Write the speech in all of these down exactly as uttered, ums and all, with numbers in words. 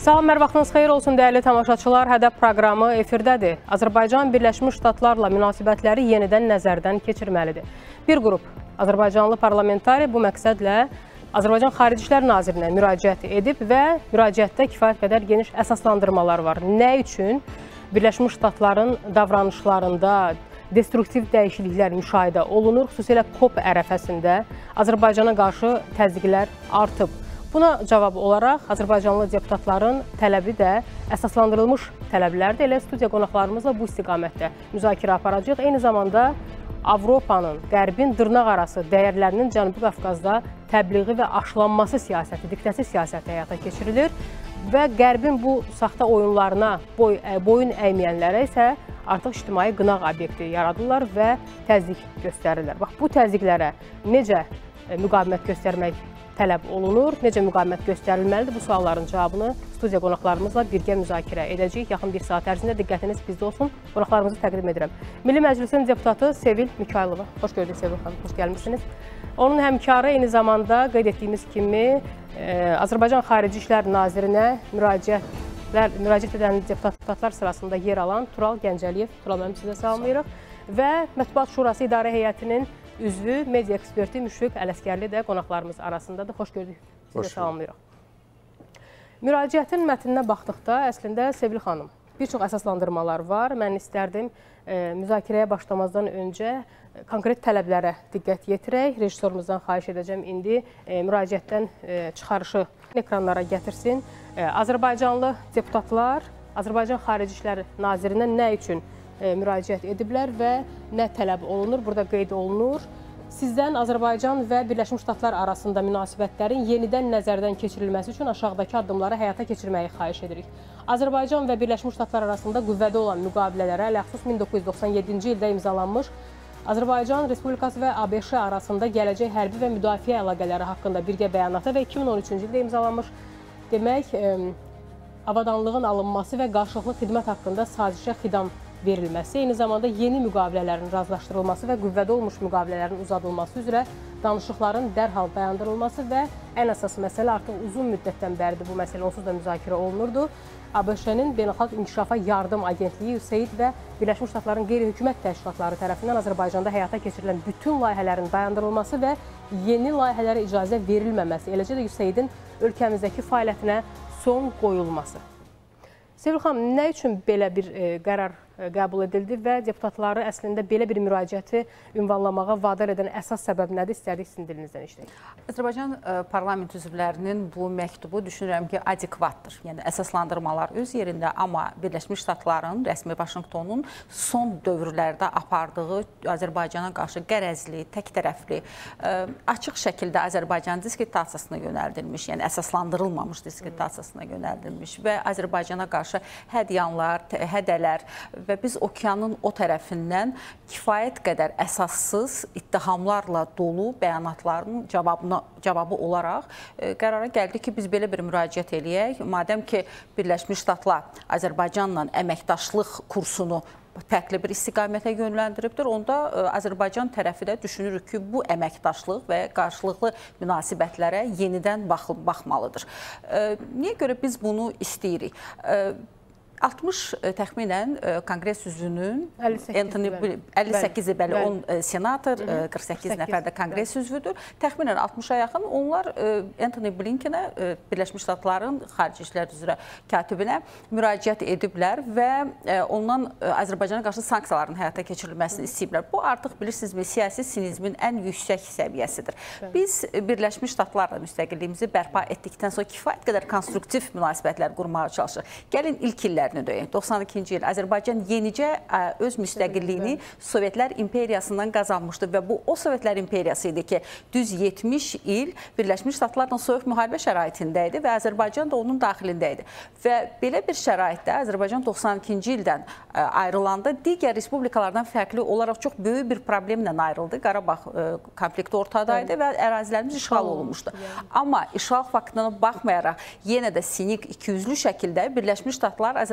Salam, hər vaxtınız xeyir olsun dəyərli tamaşaçılar. Hədəf proqramı efirdədir. Azərbaycan Birləşmiş Ştatlarla münasibətləri yenidən nəzərdən keçirməlidir. Bir qrup Azərbaycanlı parlamentari bu məqsədlə Azərbaycan Xarici İşlər Nazirinə müraciət edib və müraciətdə kifayət qədər geniş əsaslandırmalar var. Nə üçün Birləşmiş Ştatların davranışlarında destruktiv dəyişikliklər müşahidə olunur, xüsusilə COP ərəfəsində Azərbaycana qarşı təzyiqlər artıb. Buna cavab olaraq Azərbaycanlı deputatların tələbi də əsaslandırılmış tələblərdir. Elə studiya qonaqlarımızla bu istiqamətdə müzakirə aparacaq. Eyni zamanda Avropanın, Qərbin dırnaq arası dəyərlərinin Cənubi Qafqazda təbliği və aşılanması siyasəti, diktəsi siyasəti həyata keçirilir və Qərbin bu saxta oyunlarına boy, boyun əyməyənlərə isə artıq ictimai qınaq obyekti yaradırlar və təzyiq göstərirlər. Bax, bu təzyiqlərə necə müqavimət göstərmək tələb olunur, necə müqavimət göstərilməlidir? Bu sualların cavabını studiya qonaqlarımızla birgə müzakirə edəcəyik. Yaxın bir saat ərzində diqqətiniz bizdə olsun. Qonaqlarımızı təqdim edirəm. Milli Məclisin deputatı Sevil Mikaylova. Xoş gördük Sevil xanım, xoş gəlmişsiniz. Onun həmkarı eyni zamanda qeyd etdiyimiz kimi e, Azərbaycan Xarici İşlər Nazirinə müraciətlər, müraciət edən deputatlar sırasında yer alan Tural Gəncəliyev. Tural müəllim, sizə salamlayırıq. Və Mətbuat Şurası İdarə Heyətinin üzvü, media eksperti Müşfiq Ələskərli də qonaqlarımız arasındadır. Xoş gördük, sizə salamlayırıq. Müraciətin mətninə baxdıqda əslində Sevil xanım, bir çox əsaslandırmalar var. Mən istərdim e, müzakirəyə başlamazdan öncə e, konkret tələblərə diqqət yetirək. Rejissorumuzdan xahiş edəcəm indi e, müraciətdən e, çıxarışı ekranlara gətirsin. E, Azərbaycanlı deputatlar Azərbaycan Xarici İşlər Nazirinə nə üçün müraciət ediblər və nə tələb olunur? Burada qeyd olunur. Sizdən Azərbaycan və Birləşmiş Ştatlar arasında münasibətlərin yenidən nəzərdən keçirilməsi üçün aşağıdakı addımları həyata keçirməyi xahiş edirik. Azərbaycan və Birləşmiş Ştatlar arasında qüvvədə olan müqavilələrə ələxüsus min doqquz yüz doxsan yeddinci ildə imzalanmış Azərbaycan Respublikası və ABŞ arasında gələcək hərbi və müdafiə əlaqələri haqqında birgə bəyanata və iki min on üçüncü ildə imzalanmış demək, avadanlığın alınması və qarşılıqlı xidmət haqqında sazişə xidam verilməsi, eyni zamanda yeni müqavilələrin razılaşdırılması və qüvvədə olmuş müqavilələrin uzadılması üzrə danışıqların dərhal dayandırılması və ən əsas məsələ artıq uzun müddətdən bəridir bu məsələ onsuz da müzakirə olunurdu. ABŞ-nin Beynəlxalq İnkişafa Yardım Agentliyi, U S A I D və Birləşmiş Ştatların qeyri-hökumət təşkilatları tərəfindən Azərbaycanda həyata keçirilən bütün layihələrin dayandırılması və yeni layihələrə icazə verilməməsi, eləcə də U S A I D-in ölkəmizdəki fəaliyyətinə son qoyulması. Sevil xanım, nə üçün belə bir e, qərar e, qəbul edildi və deputatları əslində belə bir müraciəti ünvanlamağa vadar edən əsas səbəb nədir? İstərdik sizin dilinizdən işləyək. Azərbaycan e, parlament üzvlərinin bu məktubu düşünürəm ki, adekvatdır. Yəni, əsaslandırmalar öz yerində, amma Birləşmiş Ştatların, rəsmi Vaşinqtonun son dövrlərdə apardığı Azərbaycana qarşı qərəzli, təktərəfli, e, açıq şəkildə Azərbaycan diskriminasyasına yönəldilmiş, yəni əsaslandırılmamış diskriminasyasına yönəldilmiş və Azərbaycana qarşı hədyanlar, hədələr və biz okeanın o tərəfindən kifayət qədər əsassız ittihamlarla dolu bəyanatların cavabına, cavabı olaraq e, qərara gəldi ki, biz belə bir müraciət eləyək. Madəm ki, Birləşmiş Ştatlar Azərbaycanla əməkdaşlıq kursunu fərqli bir istiqamətə yönləndiribdir. Onda ə, Azərbaycan tərəfi də düşünürük ki, bu əməkdaşlıq və qarşılıqlı münasibətlərə yenidən bax baxmalıdır. Ə, niyə görə biz bunu istəyirik? Ə, altmış təxminən Konqres üzvünün əlli səkkizi bəli on senator, qırx səkkiz nəfər də Konqres üzvüdür. Təxminən altmışa yaxın onlar Antony Blinkenə, Birləşmiş Ştatların Xarici İşlər üzrə katibinə müraciət ediblər və ondan Azərbaycana qarşı sanksiyaların həyata keçirilməsini istəyiblər. Bu artıq bilirsinizmi, siyasi sinizmin ən yüksək səviyyəsidir. Biz Birləşmiş Ştatlarla müstəqilliyimizi bərpa etdikdən sonra kifayət qədər konstruktiv münasibətlər qurmağa çalışırıq. Gəlin ilk illər doxsan ikinci il Azərbaycan yenicə öz müstəqilliyini Sovetlər imperiyasından qazanmışdı və bu o Sovetlər imperiyası idi ki, düz yetmiş il Birləşmiş Ştatlarla soyuq müharibə şəraitində idi və Azərbaycan da onun daxilində idi. Və belə bir şəraitdə Azərbaycan doxsan ikinci ildən ayrılanda digər respublikalardan fərqli olaraq çox böyük bir problemlə ayrıldı. Qarabağ konflikti ortadaydı və ərazilərimiz işğal olunmuşdu. Amma işğal faktına baxmayaraq yenə də sinik, ikiyüzlü şəkildə Birləşmiş Ştatlar Azərbaycan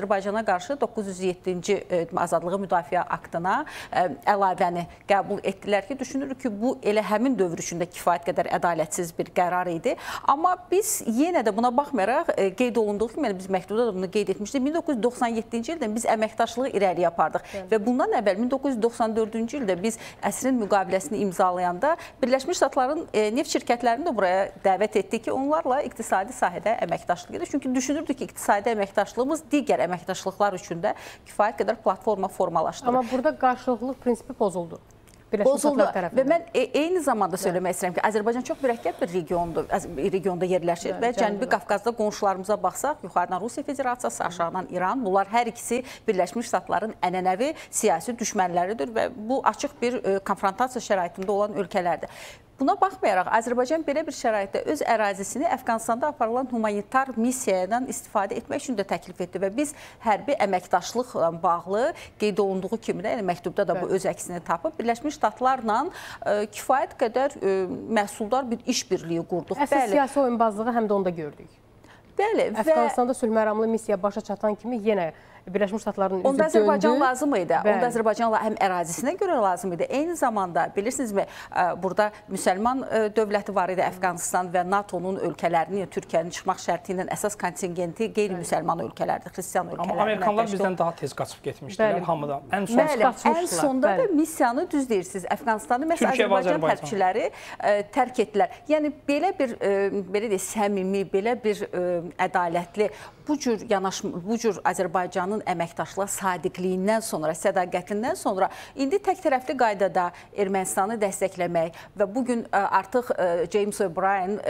Azərbaycana qarşı doqquz yüz yeddinci azadlığı müdafiə aktına əlavəni qəbul etdilər ki, düşünürük ki, bu elə həmin dövr üçündə kifayət qədər ədalətsiz bir qərar idi. Amma biz yenə də buna baxmayaraq qeyd olunduğu kimi, biz məktubda da bunu qeyd etmişdik, min doqquz yüz doxsan yeddinci ildə biz əməkdaşlığı irəliyə apardıq və bundan əvvəl min doqquz yüz doxsan dördüncü ildə biz əsrin müqaviləsini imzalayanda Birləşmiş Ştatların neft şirkətlərini də buraya dəvət etdik ki, onlarla iqtisadi sahədə əməkdaşlıq edir. Çünki düşünürdük ki, iqtisadi əməkdaşlığımız digər əməkdaşlıqlar üçün də kifayət qədər platforma formalaşdırır. Amma burada qarşılıqlıq prinsipi pozuldu. Pozuldu və mən eyni zamanda söyləmək istəyirəm ki, Azərbaycan çox mürəkkəb bir regiondur, regionda yerləşir və Cənubi Qafqazda qonşularımıza baxsaq, yuxarıdan Rusiya Federasiyası, aşağıdan İran, bunlar hər ikisi Birləşmiş Ştatların ənənəvi siyasi düşmənləridir və bu açıq bir konfrontasiya şəraitində olan ölkələrdir. Buna baxmayaraq, Azərbaycan belə bir şəraitdə öz ərazisini Əfqanistanda aparılan humanitar missiyadan istifadə etmək üçün də təklif etdi və biz hərbi əməkdaşlıqla bağlı qeyd olunduğu kimi də, yəni məktubda da bu öz əksini tapıb, Birləşmiş Ştatlarla kifayət qədər məhsuldar bir işbirliyi qurduq. Əsas siyasi oyunbazlığı həm də onda gördük. Bəli. Əfqanistanda sülh məramlı missiya başa çatan kimi yenə Birləşmiş Ştatların üzü döndü. Onda Azərbaycan lazım idi. Onda Azərbaycan həm ərazisinə görə lazım idi. Eyni zamanda bilirsinizmi, burada müsəlman dövləti var idi Əfqanistan və NATO'nun ölkələrinin, Türkiyənin çıxmaq şərti ilə əsas kontingenti qeyri-müsəlman ölkələrdir, xristiyan ölkələrdir. Amma Amerikanlar bizdən daha tez qaçıb getmişdilər hamıdan. Ən son qaçmışdılar. Ən sonda da missiyanı düz deyirsiniz. Əfqanistanı məhz Azərbaycan hərbçiləri tərk etdilər. Yəni belə bir, belə deyək, səmimi, belə bir ədalətli, bu cür yanaşma, bu cür Azərbaycanın əməkdaşlığa sadiqliyindən sonra, sədaqətindən sonra indi tək tərəfli qaydada Ermənistanı dəstəkləmək və bugün artıq James O'Brien,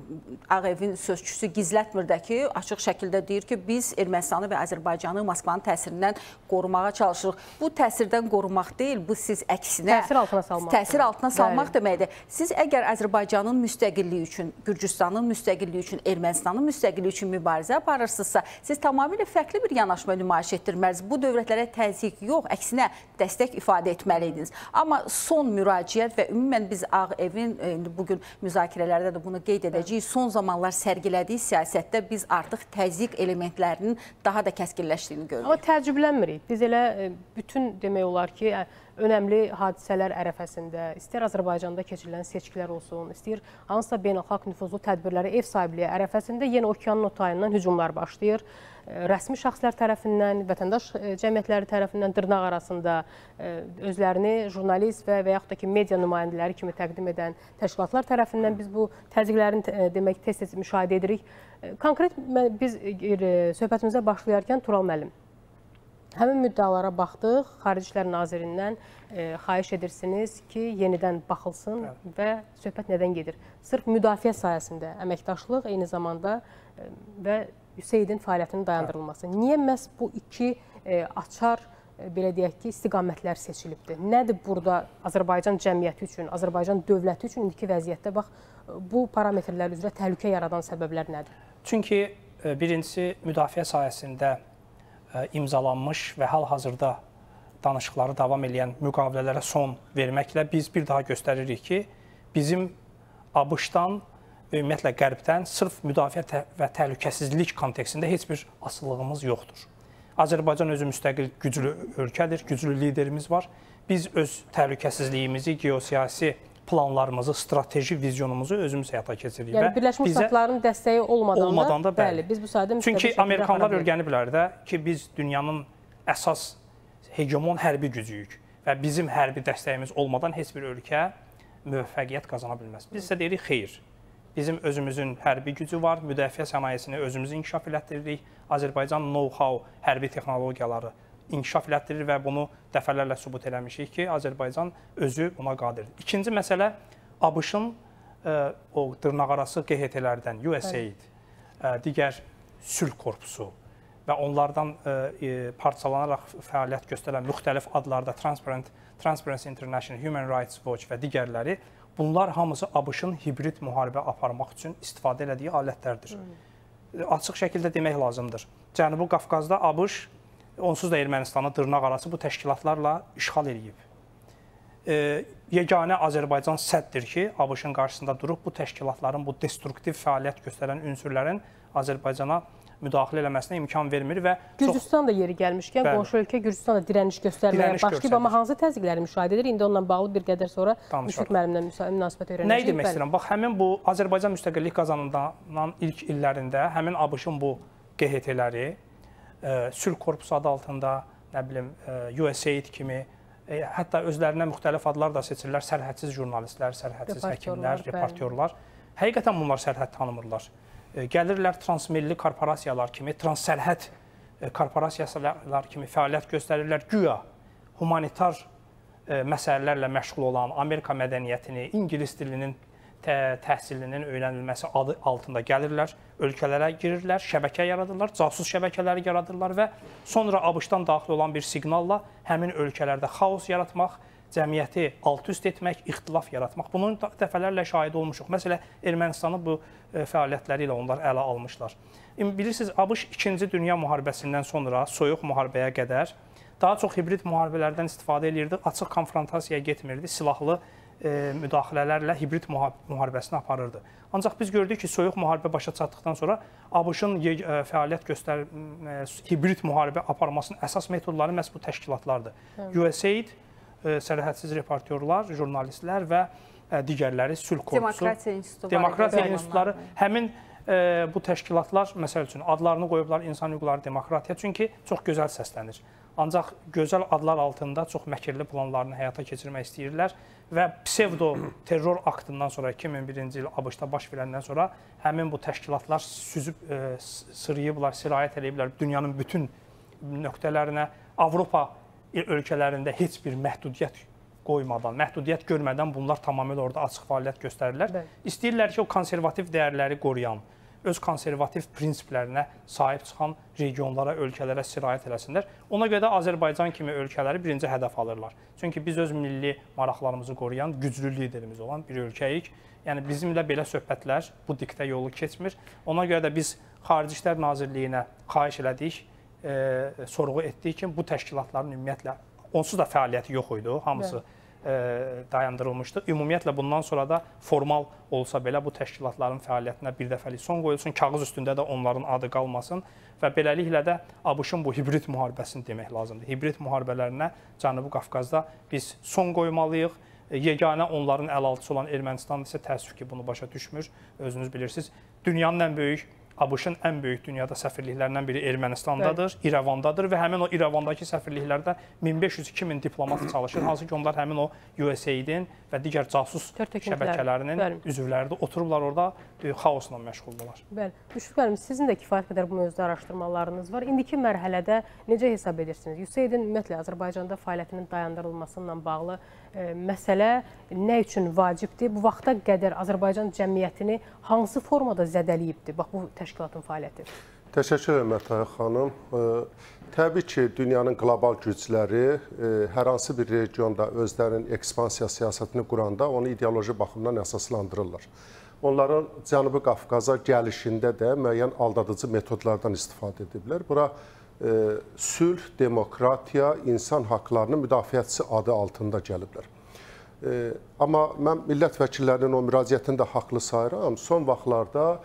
Ağ Evin sözçüsü gizlətmir də ki, açıq şəkildə deyir ki, biz Ermənistanı və Azərbaycanı Moskvanın təsirindən qorumağa çalışırıq. Bu təsirdən qorumaq deyil, bu siz əksinə təsir altına salmaq, təsir altına salmaq deməkdir. Siz əgər Azərbaycanın müstəqilliyi üçün, Gürcüstanın müstəqilliyi üçün, Ermənistanın müstəqilliyi üçün mübarizə aparırsınızsa, siz tamamilə fərqli bir yanaşma nümayiş etdirməlisiniz. Bu dövlətlərə təzyiq yox, əksinə dəstək ifadə etməliydiniz. Amma son müraciət və ümumən biz Ağ Evin bugün müzakirələrdə də bunu qeyd edəcəyik, son zamanlar sərgilədiyi siyasətdə biz artıq təzyiq elementlərinin daha da kəskinləşdiyini görürük. Amma təəccüblənmirik. Biz elə bütün demək olar ki, önəmli hadisələr ərəfəsində, istər Azərbaycanda keçirilən seçkilər olsun, istəyir hansısa beynəlxalq nüfuzlu tədbirləri ev sahibliyi ərəfəsində yenə okeanın o tayından hücumlar başlayır. Rəsmi şəxslər tərəfindən, vətəndaş cəmiyyətləri tərəfindən dırnaq arasında özlərini jurnalist və və yaxud da ki, media nümayəndələri kimi təqdim edən təşkilatlar tərəfindən biz bu təzyiqlərin demək tez-tez müşahidə edirik. Konkret biz söhbətimizə başlayarkən Tural müəllim, həmin müddəalara baxdıq, Xarici İşlər Nazirindən e, xahiş edirsiniz ki, yenidən baxılsın və söhbət nədən gedir? Sırf müdafiə sayəsində əməkdaşlıq, eyni zamanda e, və Hüseydin fəaliyyətinin dayandırılması. Niyə məhz bu iki e, açar, e, belə deyək ki, istiqamətlər seçilibdir? Nədir burada Azərbaycan cəmiyyəti üçün, Azərbaycan dövləti üçün indiki vəziyyətdə bax, bu parametrlər üzrə təhlükə yaradan səbəblər nədir? Çünki e, birincisi müdafiə sayəsində imzalanmış və hal-hazırda danışıqları davam edən müqavilələrə son verməklə biz bir daha göstəririk ki, bizim ABŞ-dan və ümumiyyətlə Qərbdən sırf müdafiə və təhlükəsizlik kontekstində heç bir asılılığımız yoxdur. Azərbaycan özü müstəqil güclü ölkədir, güclü liderimiz var. Biz öz təhlükəsizliyimizi, geosiyasi planlarımızı, strateji vizyonumuzu özümüz həyata keçiririk. Yəni, Birləşmiş Ştatların dəstəyi olmadan, olmadan da, da bəli, biz bu sayədə müstəqil çünki Amerikanlar öyrəniblər də ki, biz dünyanın əsas hegemon hərbi gücüyük və bizim hərbi dəstəyimiz olmadan heç bir ölkə müvəffəqiyyət qazana bilməz. Biz isə deyirik, xeyr. Bizim özümüzün hərbi gücü var, müdafiə sənayesini özümüz inkişaf elətdiririk. Azərbaycan know-how, hərbi texnologiyaları inkişaf elətdirir və bunu dəfələrlə sübut eləmişik ki, Azərbaycan özü buna qadirdir. İkinci məsələ, ABŞ-ın o dırnaqarası Q H T-lərdən, U S A I D, digər sülh korpusu və onlardan parçalanaraq fəaliyyət göstərən müxtəlif adlarda Transparency International, Human Rights Watch və digərləri, bunlar hamısı ABŞ-ın hibrid müharibə aparmaq üçün istifadə elədiyi alətlərdir. Açıq şəkildə demək lazımdır. Cənubi Qafqazda ABŞ onsuz da Ermənistanı dırnaq arası bu təşkilatlarla işğal edib. E, yeganə Azərbaycan səddir ki, ABŞ-ın qarşısında durub bu təşkilatların, bu destruktiv fəaliyyət göstərən ünsürlərin Azərbaycana müdaxilə eləməsinə imkan vermir və Gürcüstan da yeri gəlmişkən, qonşu ölkə Gürcüstan da dirəniş göstərməyə başlayıb, amma hansı təzyiqləri müşahidə edir? İndi onunla bağlı bir qədər sonra Müşfiq müəllimdən münasibət öyrənəcəyik. Nəyi demək istəyirəm? Bax, həmin bu Azərbaycan müstəqillik qazanandan ilk illərində həmin ABŞ-ın bu Q H T-ləri sülh korpusu adı altında, nə bilim, U S A I D kimi, hətta özlərinə müxtəlif adlar da seçirlər, sərhədsiz jurnalistlər, sərhədsiz həkimlər, reportyorlar. Həqiqətən bunlar sərhəd tanımırlar. Gəlirlər transmilli korporasiyalar kimi, transsərhəd korporasiyalar kimi fəaliyyət göstərirlər. Güya humanitar məsələlərlə məşğul olan Amerika mədəniyyətini, İngilis dilinin təhsilinin öyrənilməsi adı altında gəlirlər, ölkələrə girirlər, şəbəkə yaradırlar, casus şəbəkələri yaradırlar və sonra ABŞ-dan daxil olan bir siqnalla həmin ölkələrdə xaos yaratmaq, cəmiyyəti alt-üst etmək, ixtilaf yaratmaq. Bunun dəfələrlə şahid olmuşuq. Məsələn, Ermənistanın bu fəaliyyətləri ilə onlar ələ almışlar. Bilirsiniz, ABŞ İkinci Dünya müharibəsindən sonra soyuq müharibəyə qədər daha çox hibrid müharibələrdən istifadə edirdi, açıq konfrontasiyaya getmirdi, silahlı müdaxilələrlə hibrid müharibəsini aparırdı. Ancaq biz gördük ki, soyuq müharibə başa çatdıqdan sonra ABŞ-ın fəaliyyət göstər hibrid müharibə aparmasının əsas metodları məhz bu təşkilatlardır. U S A I D, sərhədsiz reportyorlar, jurnalistlər və digərləri, sülh korpusu, demokratiya institutları, həmin bu təşkilatlar, məsəl üçün, adlarını qoyublar insan hüquqları demokratiya, çünki çox gözəl səslənir. Ancaq gözəl adlar altında çox məkirli planlarını həyata keçirmək istəyirlər və psevdo-terror aktından sonra, iki min birinci il ABŞ-da baş verəndən sonra həmin bu təşkilatlar süzüb, sırıyıblar, sirayət ediblər dünyanın bütün nöqtələrinə, Avropa ölkələrində heç bir məhdudiyyət qoymadan, məhdudiyyət görmədən bunlar tamamilə orada açıq fəaliyyət göstərirlər. İstəyirlər ki, o konservativ dəyərləri qoruyan, öz konservativ prinsiplərinə sahib çıxan regionlara, ölkələrə sirayət eləsinlər. Ona görə də Azərbaycan kimi ölkələri birinci hədəf alırlar. Çünki biz öz milli maraqlarımızı qoruyan, güclü liderimiz olan bir ölkəyik. Yəni, bizimlə belə söhbətlər bu diktə yolu keçmir. Ona görə də biz Xarici İşlər Nazirliyinə xahiş elədik, e, sorğu etdik ki, bu təşkilatların ümumiyyətlə, onsuz da fəaliyyəti yox idi, hamısı e, dayandırılmışdı. Ümumiyyətlə, bundan sonra da formal olsa belə bu təşkilatların fəaliyyətinə bir dəfəlik son qoyulsun, kağız üstündə də onların adı qalmasın və beləliklə də ABŞ-ın bu hibrid müharibəsini demək lazımdır. Hibrid müharibələrinə Cənubi Qafqazda biz son qoymalıyıq. Yeganə onların əlaltısı olan Ermənistan isə təəssüf ki, bunu başa düşmür. Özünüz bilirsiniz, dünyanın ən böyük, ABŞ-ın ən böyük dünyada səfirliklərindən biri Ermənistandadır, İrəvandadır və həmin o İrəvandakı səfirliklərdə min beş yüz iki min diplomat çalışır, hansı ki, onlar həmin o U S A I D-in və digər casus şəbəkələrinin üzvləridir. Oturublar orada xaosla məşğuldurlar. Bəli. Müşfiq müəllim, sizin də kifayət qədər bu mövzuda araşdırmalarınız var. İndiki mərhələdə necə hesab edirsiniz? U S A I D-in ümumiyyətlə Azərbaycanda fəaliyyətinin dayandırılmasıyla bağlı e, məsələ nə üçün vacibdir? Bu vaxta qədər Azərbaycan cəmiyyətini hansı formada zədəliyibdir? Bax, bu təşkilatın fəaliyyəti. Təşəkkür edirəm, Mətəyə xanım. Təbii ki, dünyanın qlobal gücləri hər hansı bir regionda özlərinin ekspansiya siyasətini quranda onu ideoloji baxımdan əsaslandırırlar. Onların Cənubi Qafqaza gəlişində də müəyyən aldadıcı metodlardan istifadə ediblər. Bura sülh, demokratiya, insan haqlarının müdafiəçisi adı altında gəliblər. Amma mən millət vəkillərinin o müraciətini də haqlı sayıram. Son vaxtlarda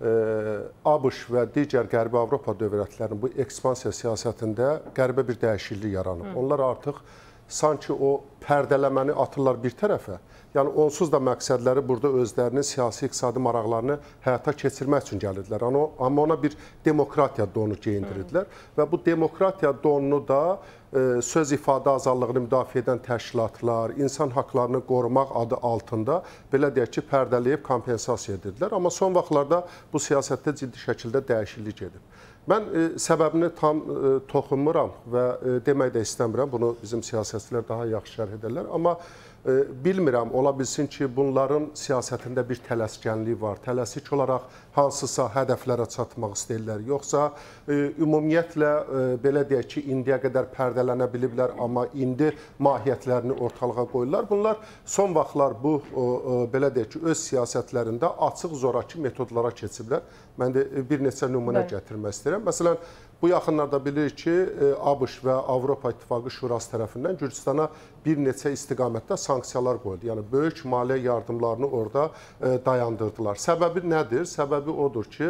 ABŞ və digər Qərbi Avropa dövlətlərinin bu ekspansiya siyasətində qəribə bir dəyişiklik yaranıb. Onlar artıq sanki o pərdələməni atırlar bir tərəfə. Yəni, onsuz da məqsədləri burada özlərinin siyasi-iqtisadi maraqlarını həyata keçirmək üçün gəlirdilər. Amma ona bir demokratiya donu geyindirdilər və bu demokratiya donunu da söz ifadə azadlığını müdafiə edən təşkilatlar, insan haqlarını qorumaq adı altında belə deyək ki, pərdələyib kompensasiya edirdilər. Amma son vaxtlarda bu siyasətdə ciddi şəkildə dəyişiklik edib. Mən e, səbəbini tam e, toxunmuram və e, demək də istəmirəm, bunu bizim siyasətçilər daha yaxşı şərh edərlər. Amma e, bilmirəm, ola bilsin ki, bunların siyasətində bir tələskənlik var. Tələsik olaraq hansısa hədəflərə çatmaq istəyirlər. Yoxsa e, ümumiyyətlə, e, belə deyək ki, indiyə qədər pərdələnə biliblər, amma indi mahiyyətlərini ortalığa qoyurlar. Bunlar son vaxtlar bu, o, o, belə deyək ki, öz siyasətlərində açıq zoraki metodlara keçiblər. Mən də bir neçə nümunə gətirmək istəyirəm. Məsələn, bu yaxınlarda bilirik ki, ABŞ və Avropa İttifaqı Şurası tərəfindən Gürcüstana bir neçə istiqamətdə sanksiyalar qoyuldu. Yəni, böyük maliyyə yardımlarını orada dayandırdılar. Səbəbi nədir? Səbəbi odur ki,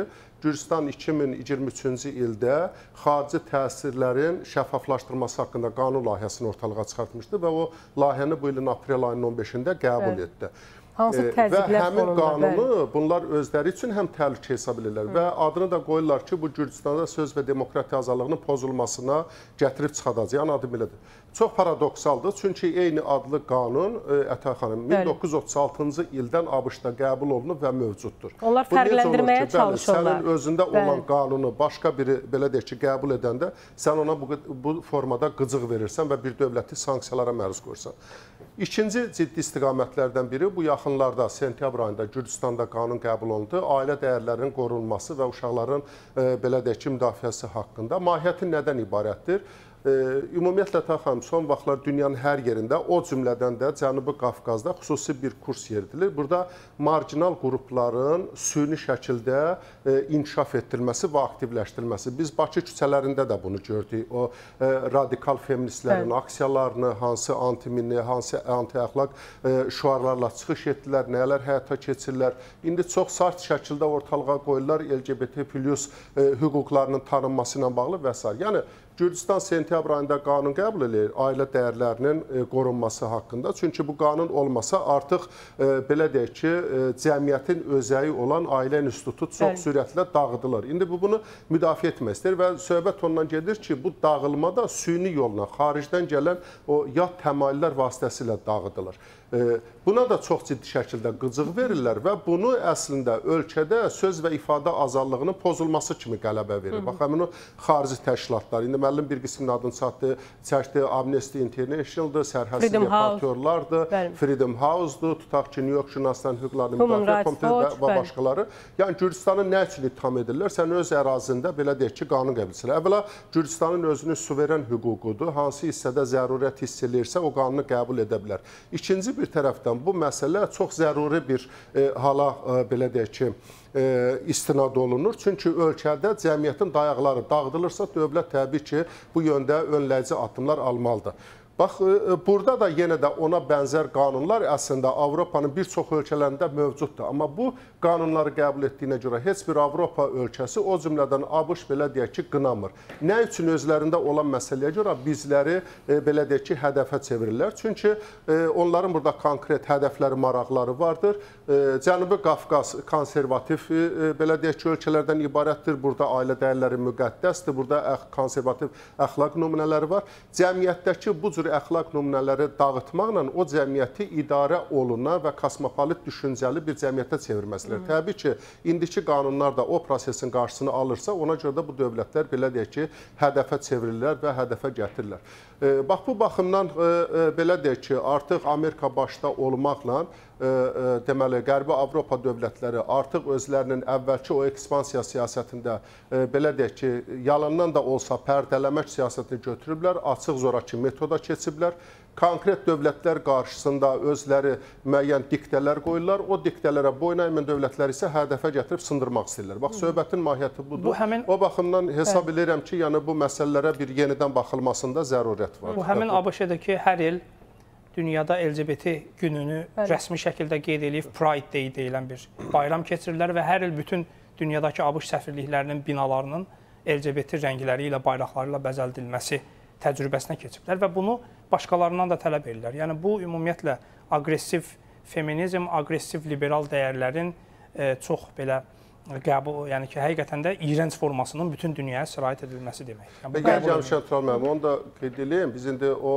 Gürcüstan iki min iyirmi üçüncü ildə xarici təsirlərin şəffaflaşdırılması haqqında qanun layihəsini ortalığa çıxartmışdı və o layihəni bu ilin aprel ayının on beşində qəbul evet. etdi. Hansı təzyiqlər və həmin fonunda, qanunu bəli. bunlar özləri üçün həm təhlükə hesab edirlər və adını da qoyurlar ki, bu Gürcüstanda söz və demokratiya azadlığının pozulmasına gətirib çıxadacaq. Yəni adı belədir. Çox paradoksaldır, çünki eyni adlı qanun Ətay xanım min doqquz yüz otuz altıncı ildən ABŞ-da qəbul olunub və mövcuddur. Onlar fərqləndirməyə çalışırlar. Sənin özündə bəli. olan qanunu başqa biri belə deyək ki, qəbul edəndə sən ona bu, bu formada qıcıq verirsən və bir dövləti sanksiyalara məruz qoyursan. İkinci ciddi istiqamətlərdən biri bu yaxınlarda sentyabr ayında Gürcüstanda qanun qəbul olundu. Ailə dəyərlərinin qorunması və uşaqların e, belə deyək ki, müdafiəsi haqqında. Mahiyyəti nədən ibarətdir? Ümumiyyətlə Taxam, son vaxtlar dünyanın hər yerində, o cümlədən də Cənubi Qafqazda xüsusi bir kurs yeridilir. Burada marginal qrupların süni şəkildə inkişaf etdirilməsi və aktivləşdirilməsi. Biz Bakı küçələrində də bunu gördük. O radikal feministlərin aksiyalarını, hansı antiminni, hansı anti-əxlaq şüarlarla çıxış etdilər, nələr həyata keçirlər. İndi çox sert şəkildə ortalığa qoyurlar L G B T plus hüquqlarının tanınması ilə bağlı və s. Yəni, Gürcüstan sentyabr ayında qanun qəbul edir ailə dəyərlərinin qorunması haqqında. Çünki bu qanun olmasa artıq e, belə deyək ki, e, cəmiyyətin özəyi olan ailə institutu çox Bəli. sürətlə dağıdılır. İndi bu bunu müdafiə etmək istəyir və söhbət ondan gedir ki, bu dağılma da süni yolla, xaricdən gələn o yad təmayüllər vasitəsilə dağıdılır. Buna da çox ciddi şəkildə qıcıq verirlər və bunu əslində ölkədə söz və ifadə azadlığının pozulması kimi qələbə verir. Bax, həmin o xarici təşkilatlar, indi müəllim bir qismin adını çatdı, çəkdi Amnesty International-dır, sərhədsiz reportyorlardır, Freedom House-dur, tutaq ki, New York Jurnalistlərin hüquqlarını müdafiə komitəsi və başqaları. Yəni, Gürcüstanı nə üçün ittiham edirlər? Sən öz ərazində, belə deyək ki, qanun qəbulçiləri. Əvvəla, Gürcüstanın özünün suveren hüququdur, hansı hissədə zərurət hiss eləyirsə, o qanunu qəbul edə bilər. İkinci bir tərəfdən bu məsələ çox zəruri bir e, hala e, belə deyək ki, e, istinad olunur. Çünki ölkədə cəmiyyətin dayaqları dağıdılırsa, dövlət təbii ki, bu yöndə önləyici addımlar almalıdır. Bax, burada da yenə də ona bənzər qanunlar əslində Avropanın bir çox ölkələrində mövcuddur. Amma bu qanunları qəbul etdiyinə görə heç bir Avropa ölkəsi, o cümlədən ABŞ belə deyək ki, qınamır. Nə üçün özlərində olan məsələyə görə bizləri e, belə deyək ki, hədəfə çevirirlər? Çünki e, onların burada konkret hədəfləri, maraqları vardır. E, Cənubi Qafqaz konservativ e, belə deyək ki, ölkələrdən ibarətdir. Burada ailə dəyərləri müqəddəsdir. Burada əx, konservativ əxlaq nümunələri var. Cəmiyyətdəki bu cür əxlaq nümunələri dağıtmaqla o cəmiyyəti idarə olunan və kosmopolit düşüncəli bir cəmiyyətə çevirməsidir. Hmm. Təbii ki, indiki qanunlar da o prosesin qarşısını alırsa, ona görə də bu dövlətlər belə deyək ki, hədəfə çevirirlər və hədəfə gətirirlər. E, bax, bu baxımdan e, e, belə deyək ki, artıq Amerika başda olmaqla e, e, deməli, Qərbi Avropa dövlətləri artıq özlərinin əvvəlki o ekspansiya siyasətində e, belə deyək ki, yalandan da olsa pərdələmək siyasətini götürüblər, açıq zoraki metoda keçiblər. Konkret dövlətlər qarşısında özləri müəyyən diktələr qoyurlar. O diktələrə boyun əymən dövlətlər isə hədəfə gətirib sındırmaq istəyirlər. Bax, söhbətin mahiyyəti budur. Bu həmin... O baxımdan hesab Bəli. edirəm ki, yəni bu məsələlərə bir yenidən baxılmasında zərurət var. Bu həmin ABŞ-dəki hər il dünyada L G B T gününü Bəli. rəsmi şəkildə qeyd edib Pride Day deyilən bir bayram keçirirlər və hər il bütün dünyadakı ABŞ səfirliklərinin binalarının L G B T rəngləri ilə, bayraqları ilə bəzəldilməsi təcrübəsinə keçiblər və bunu başqalarından da tələb edirlər. Yəni, bu ümumiyyətlə aqressiv feminizm, aqressiv liberal dəyərlərin e, çox belə qəbul, yəni ki, həqiqətən də iyrənc formasının bütün dünyaya sirayət edilməsi demək. Yəni, Gəl gəlmişəm, Tural müəllim, onu da qeyd edeyim. Biz indi o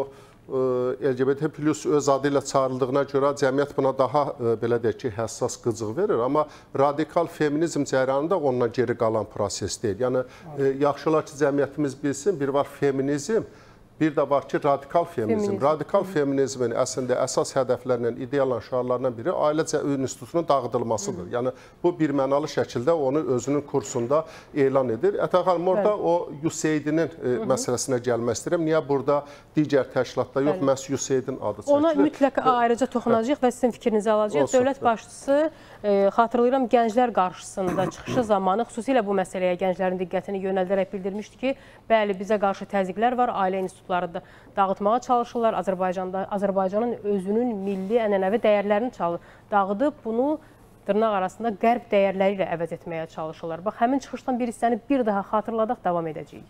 L G B T plus öz adı ilə çağrıldığına görə cəmiyyət buna daha belə deyək ki, həssas qıcıq verir. Amma radikal feminizm cəryanı da ondan geri qalan proses deyil. Yəni, yaxşı olar ki, cəmiyyətimiz bilsin, bir var feminizm, bir də var ki, radikal feminizm. feminizm. Radikal Hı. feminizmin əslində əsas hədəflərindən, ideyalan şüarlarından biri ailə institutunun dağıdılmasıdır. Hı. Yəni, bu bir mənalı şəkildə onu özünün kursunda elan edir. Ətay xanım, orada Bəli. o U S A I D-nin e, məsələsinə gəlmək istəyirəm. Niyə burada digər təşkilatda yox, Bəli. məhz U S A I D-nin adı çəkilir? Ona mütləq ayrıca toxunacaq və sizin fikrinizi alacaq. Dövlət başçısı, e, xatırlayıram, gənclər qarşısında çıxışı zamanı, xüsusilə bu məsələyə gənclərin diqqətini yönəldərək bildirmişdi ki, bəli, bizə qarşı təzyiqlər var, ailə institutu da dağıtmağa çalışırlar. Azərbaycanda, Azərbaycanın özünün milli, ənənəvi dəyərlərini dağıdıb, bunu dırnaq arasında qərb dəyərləri ilə əvəz etməyə çalışırlar. Bax, həmin çıxışdan bir hissəni bir daha xatırladaq, davam edəcəyik.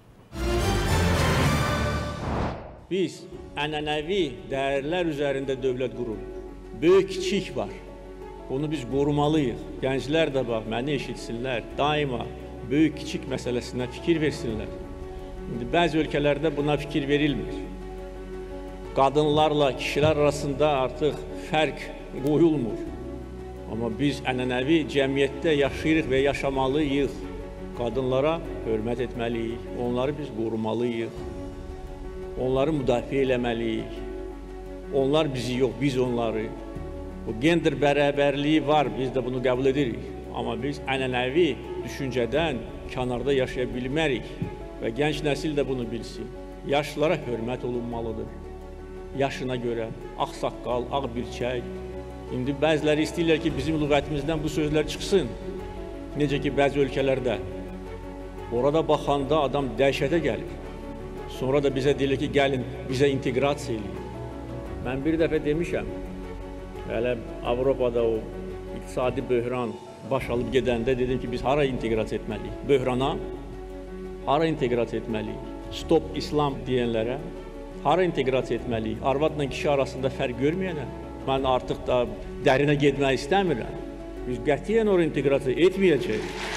Biz ənənəvi dəyərlər üzərində dövlət qururuq. Böyük kiçik var. Bunu biz qorumalıyıq. Gənclər də bax, məni eşitsinlər. Daima böyük kiçik məsələsinə fikir versinlər. İndi bəzi ölkələrdə buna fikir verilmir. Qadınlarla kişilər arasında artıq fərq qoyulmur. Amma biz ənənəvi cəmiyyətdə yaşayırıq və yaşamalıyıq. Qadınlara hörmət etməliyik. Onları biz qorumalıyıq. Onları müdafiə eləməliyik. Onlar bizi yox, biz onları. Bu gender bərabərliyi var, biz də bunu qəbul edirik. Amma biz ənənəvi düşüncədən kənarda yaşaya bilmərik və gənc nəsil də bunu bilsin. Yaşlılara hörmət olunmalıdır. Yaşına görə, ağ saqqal, ağ birçək. İndi bəziləri istəyirlər ki, bizim lüğətimizdən bu sözlər çıxsın. Necə ki, bəzi ölkələrdə. Orada baxanda adam dəhşətə gəlir. Sonra da bizə deyilir ki, gəlin, bizə inteqrasiya eləyin. Mən bir dəfə demişəm, hələ Avropada o iqtisadi böhran baş alıb gedəndə dedim ki, biz hara inteqrasiya etməliyik? Böhrana hara inteqrasiya etməliyik? Stop İslam deyənlərə hara inteqrasiya etməliyik? Arvadla kişi arasında fərq görməyənə mən artıq da dərinə getmək istəmirəm. Biz qətiyyən oraya inteqrasiya etməyəcəyik.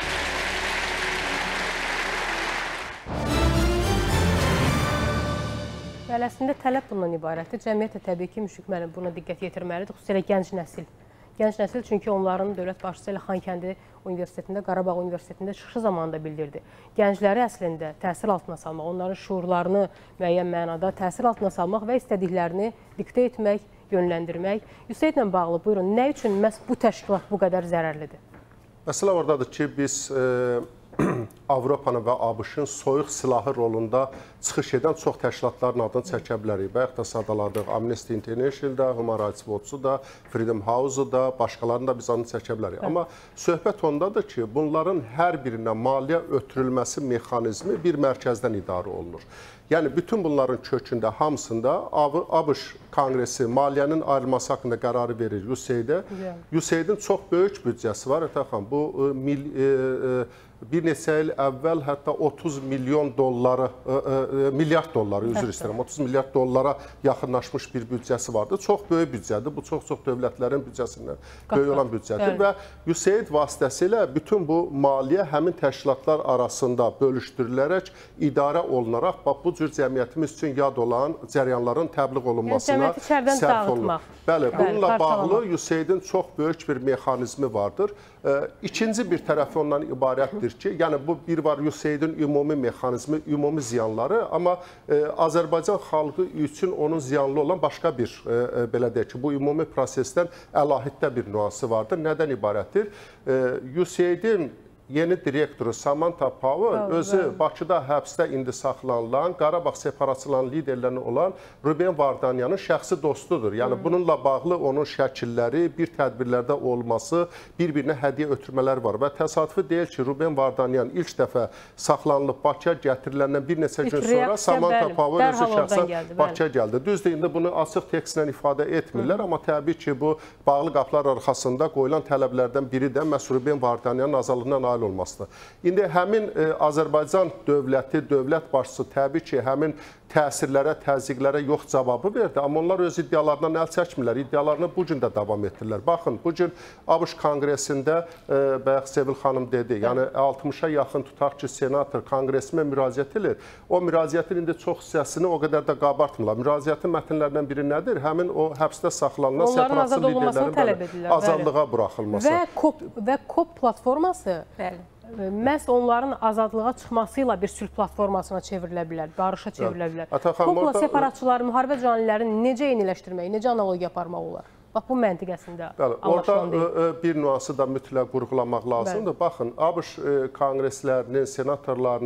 Əslində tələb bundan ibarətdir. Cəmiyyət də təbii ki, Müşfiq müəllim buna diqqət yetirməlidir. Xüsusilə gənc nəsil. Gənc nəsil çünki onların dövlət başçısı ilə Xankəndi Universitetində, Qarabağ Universitetində çıxışı zamanında bildirdi. Gəncləri əslində təsir altına salmaq, onların şuurlarını müəyyən mənada təsir altına salmaq və istədiklərini diktə etmək, yönləndirmək. Yüksəklə bağlı, buyurun, nə üçün məhz bu təşkilat bu qədər zərərlidir? Məsələ oradadır ki, biz e, Avropanın və ABŞ-ın soyuq silahı rolunda çıxış edən çox təşkilatların adını çəkə bilərik. Bayaq da sadaladıq, Amnesty International-da, Human Rights Watch-u da, Freedom House-u da, başqalarını da biz adını çəkə bilərik. Amma söhbət ondadır ki, bunların hər birinə maliyyə ötürülməsi mexanizmi bir mərkəzdən idarə olunur. Yəni, bütün bunların kökündə, hamısında ABŞ Kongresi maliyyənin ayrılması haqqında qərarı verir U S A I-də. U S A I-din çox böyük büdcəsi var, Ətəxan. Bu, mil, e, e, bir neçə il əvvəl hətta otuz milyon dolları, e, e, milyard dolları, üzr istəyirəm, otuz milyard dollara yaxınlaşmış bir büdcəsi vardı. Çox böyük büdcədir. Bu, çox-çox dövlətlərin büdcəsindən böyük olan büdcədir. Və U S A I vasitəsilə bütün bu maliyyə həmin təşkilatlar arasında bölüşdürülərək, idarə olunaraq, bax, bu cür cəmiyyətimiz üçün yad olan cəryanların təbliğ olunmasına sərf olunur. Bəli, bununla bağlı U S A I-din çox böyük bir mexanizmi vardır. İkinci bir tərəfi ondan ibarətdir ki, yəni bu bir var U S A I-din ümumi mexanizmi, ümumi ziyanları, amma e, Azərbaycan xalqı üçün onun ziyanlı olan başqa bir, e, belə deyək ki, bu ümumi prosesdən əlahiddə bir nüansı vardır. Nədən ibarətdir? E, U S A I-din yeni direktoru Samantha Power özü Bakıda həbsdə indi saxlanılan, Qarabağ separatçılarının liderlərini olan Ruben Vardanyanın şəxsi dostudur. Yəni bununla bağlı onun şəkilləri, bir tədbirlərdə olması, bir-birinə hədiyyə ötürmələr var. Və təsadüfi deyil ki, Ruben Vardanyan ilk dəfə saxlanılıb Bakıya gətiriləndən bir neçə gün sonra Samantha Power özü şəxsən Bakıya gəldi. Düzdür, indi bunu açıq tekstlə ifadə etmirlər, amma təbii ki, bu bağlı qapılar arxasında qoyulan tələblərdən biri də məhz Ruben Vardanyanın azadlığından nail olmasıdır. İndi həmin e, Azərbaycan dövləti, dövlət başçısı təbii ki, həmin təsirlərə, təzyiqlərə yox cavabı verdi, amma onlar öz iddialarından əl çəkmirlər, iddialarını bu gün də davam etdirirlər. Baxın, bu gün ABŞ Konqresində, e, bayaq Sevil xanım dedi, yəni altmışa yaxın tutaq ki, senator Konqresimə müraciət edir. O müraciətin indi çox hissəsini o qədər də qabartmırlar. Müraciətin mətnlərdən biri nədir? Həmin o həbsdə saxlanılan separatçı liderlərin azadlığa buraxılması. Və COP, və COP platforması məhz onların azadlığa çıxması ilə bir sülh platformasına çevrilə bilər, barışa çevrilə bilər. COP-la separatçıları, müharibə canilərini necə eyniləşdirmək, necə analogiya aparmaq olar? Bax, bu məntiqəsində anlaşılan deyil. Orada bir nüansı da mütləq vurğulamaq lazımdır. Baxın, ABŞ kongreslərinin, senatorlarının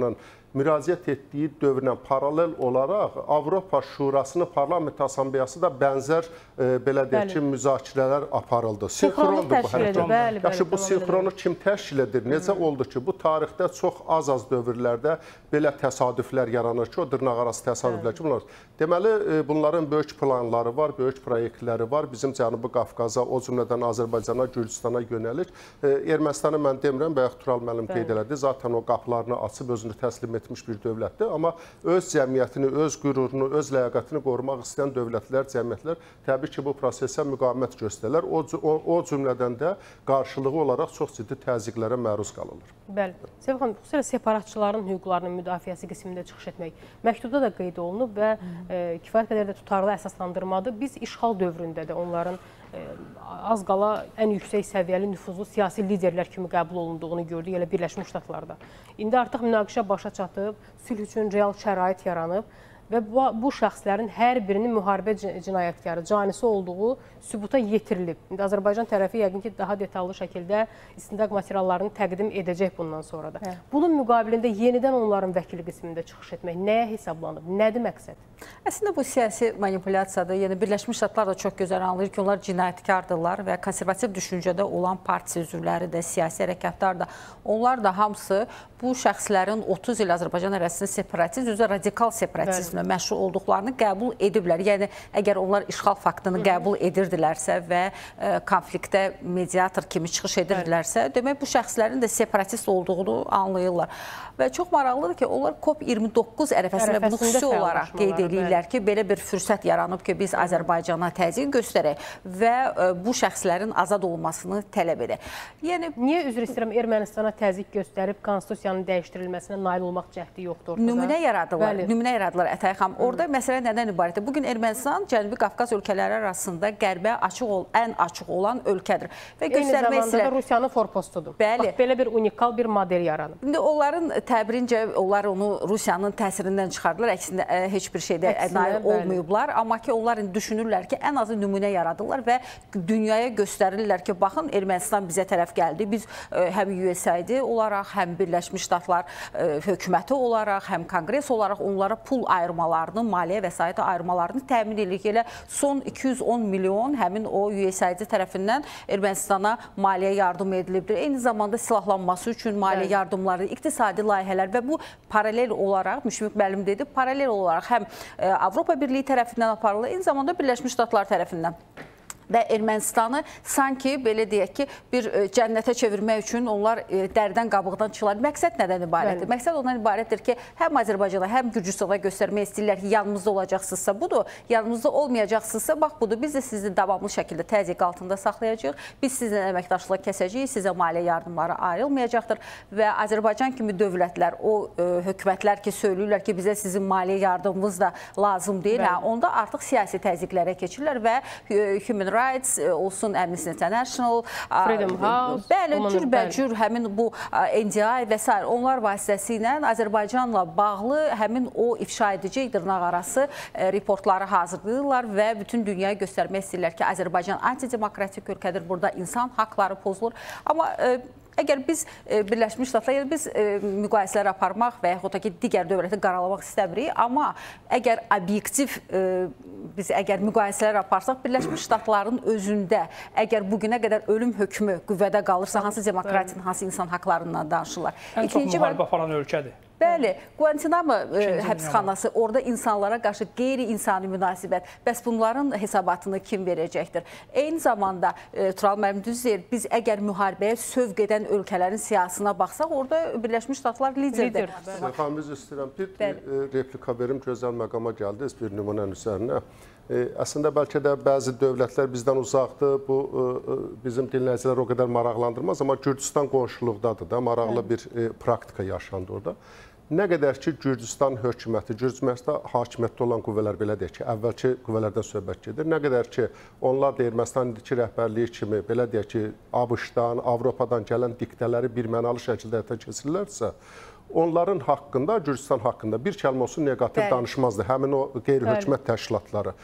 müraciət etdiyi dövrlə paralel olaraq Avropa Şurasının Parlament Assambleyası da bənzər e, belə deyək ki, müzakirələr aparıldı. Sinxrondur bu hərəkət. Yaxşı, bu sinxronu kim təşkil edir? Necə oldu ki, bu tarixdə çox az-az dövrlərdə belə təsadüflər yaranır ki, o dırnaqarası təsadüflər ki, bunlar. Deməli, e, bunların böyük planları var, böyük proyektləri var. Bizim Cənubi Qafqaza, o cümlədən Azərbaycana, Gürcüstana yönəlik. E, Ermənistanı mən demirəm, bayaq Tural müəllim qeyd elədi. Zaten o qapılarını açıb özünü təslim etmiş bir dövlətdir. Amma öz cəmiyyətini, öz qürurunu, öz ləyaqətini qorumaq istəyən dövlətlər, cəmiyyətlər təbii ki, bu prosesə müqavimət göstərirlər. O, o, o cümlədən də qarşılığı olaraq çox ciddi təzyiqlərə məruz qalırlar. Bəli. Səbih xanım, xüsusilə separatçıların hüquqlarının müdafiəsi qismində çıxış etmək məktubda da qeyd olunub və e, kifayət qədər də tutarlı əsaslandırmadır. Biz işğal dövründə də onların e, az qala ən yüksək səviyyəli nüfuzlu siyasi liderlər kimi qəbul olunduğunu gördük, elə Birləşmiş Ştatlarda. İndi artıq münaqişə başa çatıb, sülh üçün real şərait yaranıb və bu, bu şəxslərin hər birinin müharibə cinayətkarı, canisi olduğu sübuta yetirilib. İndi Azərbaycan tərəfi yəqin ki, daha detallı şəkildə istintaq materiallarını təqdim edəcək bundan sonra da. Hə. Bunun müqabilində yenidən onların vəkili qismində çıxış etmək nəyə hesablanıb? Nədir məqsəd? Əslində bu siyasi manipulyasiyadır. Yəni Birləşmiş Ştatlar da çox gözəl anlayır ki, onlar cinayətkardırlar və konservativ düşüncədə olan partiya üzvləri də, siyasi hərəkətlər də, onlar da hamısı bu şəxslərin otuz il Azərbaycan ərazisində separatist, üzrə radikal separatizmlə məşğul olduqlarını qəbul ediblər. Yəni əgər onlar işğal faktını qəbul edirdilərsə və e, konfliktdə mediator kimi çıxış edirdilərsə, demək bu şəxslərin də separatist olduğunu anlayırlar. Və çox maraqlıdır ki, onlar COP iyirmi doqquz ərəfəsində bunu xüsusi olaraq qeyd edirlər ki, belə bir fürsət yaranıb ki, biz Azərbaycana təzyiq göstərək və e, bu şəxslərin azad olmasını tələb edək. Yəni niyə üzr istəyirəm Ermənistana təzyiq göstərib konstitusiyanın dəyişdirilməsinə nail olmaq cəhdi yoxdur? Nümunə yaradırlar. Nümunə yaradırlar Ətay xanım. Orada məsələ nədən ibarətdir? Bugün Ermənistan Cənubi Qafqaz ölkələri arasında qərbə açıq ol, ən açıq olan ölkədir. Və eyni zamanda da Rusiyanın forpostudur. Bəli. Bax, belə bir unikal bir model yaranıb. İndi onların təbirincə onlar onu Rusiyanın təsirindən çıxardılar. Əksində ə, heç bir şeydə Əksinə, nail bəli. olmayıblar. Amma ki, onlar düşünürlər ki, ən azı nümunə yaradırlar və dünyaya göstərirlər ki, baxın, Ermənistan bizə tərəf gəldi. Biz ə, həm U S A I D olaraq, həm Birləşmiş Ştatlar ə, hökuməti olaraq, həm Konqres olaraq onlara pul ayırmalarını, maliyyə vəsait ayırmalarını təmin edirik. Elə son iki yüz on milyon həmin o U S A I D tərəfindən Ermənistana maliyyə yardım edilibdir. Eyni zamanda silahlanması üçün maliyyə yardımları, iqtisadi layihələr və bu paralel olaraq, Müşfiq müəllim dedi, paralel olaraq həm Avropa Birliyi tərəfindən aparılır, eyni zamanda Birləşmiş Ştatlar tərəfindən. Və Ermənistanı sanki, belə deyək ki, bir cənnətə çevirmək üçün onlar dərdən qabıqdan çıxırlar. Məqsəd nədən ibarətdir? Məqsəd ondan ibarətdir ki, həm Azərbaycana, həm Gürcüstana göstərmək istəyirlər ki, yanımızda olacaqsınızsa budur, yanımızda olmayacaqsınızsa bax budur. Biz də sizi davamlı şəkildə təzyiq altında saxlayacağıq. Biz sizlə əməkdaşlıq kəsəcəyik, sizə maliyyə yardımları ayrılmayacaqdır və Azərbaycan kimi dövlətlər, o e, hökumətlər ki, söyləyirlər ki, bizə sizin maliyyə yardımımız da lazım deyil. Hə, onda artıq siyasi təzyiqlərə keçirlər və Human Rights, olsun Amnesty International, Freedom House, bəli, cürbəcür həmin bu N D I və s. onlar vasitəsilə Azərbaycanla bağlı həmin o ifşa edici dırnaqarası reportları hazırlayırlar və bütün dünyaya göstərmək istəyirlər ki, Azərbaycan antidemokratik ölkədir, burada insan haqları pozulur. Amma əgər biz e, Birləşmiş Ştatlar, yəni biz e, müqayisələr aparmaq və yaxud da ki, digər dövləti qaralamaq istəmirik, amma əgər obyektiv e, biz əgər müqayisələr aparsaq, Birləşmiş Ştatların özündə əgər bugünə qədər ölüm hökmü qüvvədə qalırsa, hansı demokratın, hansı insan haqlarından danışırlar? Ən çox müharibə aparan ölkədir. Bəli, Guantanamo e, həbsxanası, orada insanlara qarşı qeyri-insani münasibət, bəs bunların hesabatını kim verəcəkdir? Eyni zamanda, e, Tural müəllim düz deyir, biz əgər müharibəyə sövq edən ölkələrin siyasına baxsaq, orada Birləşmiş Ştatlar liderdir. Səfamiz istəyirəm, bir e, replika verim, gözəl məqama gəldiniz bir nümunənin üzərinə. E, əslində, bəlkə də bəzi dövlətlər bizdən uzaqdır, bu e, bizim dinləyicilər o qədər maraqlandırmaz, amma Gürcüstan qonşuluqdadır da, maraqlı bir e, praktika yaşandı orada. Nə qədər ki, Gürcüstan hökuməti, Gürcüstanda hakimiyyətdə olan qüvvələr, belə deyək ki, əvvəlki qüvvələrdən söhbət gedir. Nə qədər ki, onlar da Ermənistan indiki rəhbərliyi kimi, belə deyək ki, ABŞ-dan, Avropadan gələn diktələri birmənalı şəkildə həyata keçirirlərsə, onların haqqında, Gürcüstan haqqında bir kəlmə olsun negativ danışmazdı, həmin o qeyri-hökumət təşkilatları.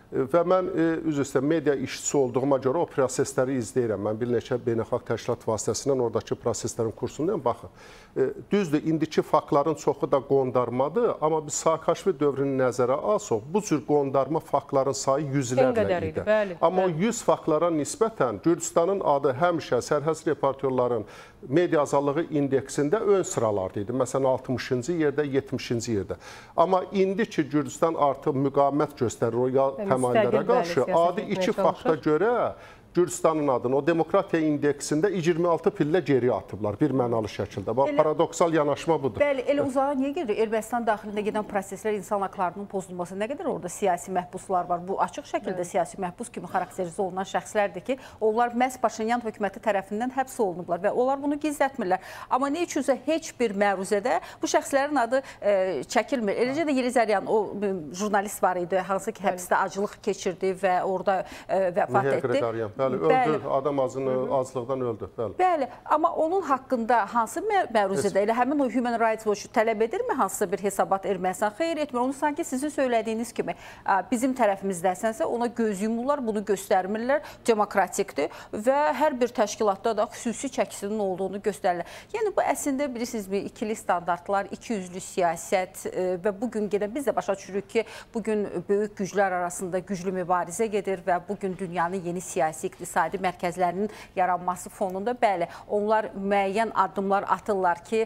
Və mən üzr istəyirəm, media işçisi olduğuma görə o prosesləri izləyirəm. Mən bir neçə beynəlxalq təşkilat vasitəsilə oradakı proseslərin kursundayım. Baxın, düzdür, indiki faktların çoxu da qondarmadır, amma biz Saakashvili dövrünü nəzərə alsaq, bu cür qondarma faktların sayı yüzlərlə idi. Bəli, amma bəli. o yüz faktlara nisbətən Gürcüstanın adı həmişə sərhəd reportyorların media azadlığı indeksində ön sıralarda idi. Məsələn, altmışıncı yerdə, yetmişinci yerdə. Amma indi ki, Gürcüstan artıq müqavimət göstərir o təmayüllərə qarşı, adi iki fakta görə Gürcüstanın adını o demokratiya indeksində iyirmi altı pillə geri atıblar bir mənalı şəkildə. Bax, paradoksal yanaşma budur. Bəli, elə uzağa niyə gedir? Ermənistan daxilində gedən proseslər, insan haqlarının pozulması, nə qədər orada siyasi məhbuslar var? Bu açıq şəkildə evet. siyasi məhbus kimi xarakterizə olunan şəxslərdir ki, onlar məhz Paşinyan hökuməti tərəfindən həbs olunublar və onlar bunu gizlətmirlər. Amma nə üçünsə heç bir məruzədə bu şəxslərin adı e, çəkilmir. Eləcə də Yeliz Əlyan, o jurnalist var idi, hansı ki, həbsdə acılıq keçirdi və orada e, vəfat etdi. Bəli, öldü, adam azını, azlıqdan öldü. Bəli. Bəli, amma onun haqqında hansı məruzədə, elə həmin o Human Rights Watch tələb edirmi hansısa bir hesabat Ermənistan? Xeyr etmir. Onu sanki sizin söylədiyiniz kimi bizim tərəfimizdəsənsə ona göz yumurlar, bunu göstərmirlər, demokratikdir və hər bir təşkilatda da xüsusi çəkisinin olduğunu göstərirlər. Yəni, bu əslində bilirsinizmi, ikili standartlar, ikiyüzlü siyasət və bugün gedən, biz də başa düşürük ki, bugün böyük güclər arasında güclü mübarizə gedir və bugün dünyanın yeni siyasi iqtisadi mərkəzlərinin yaranması fonunda bəli, onlar müəyyən addımlar atırlar ki,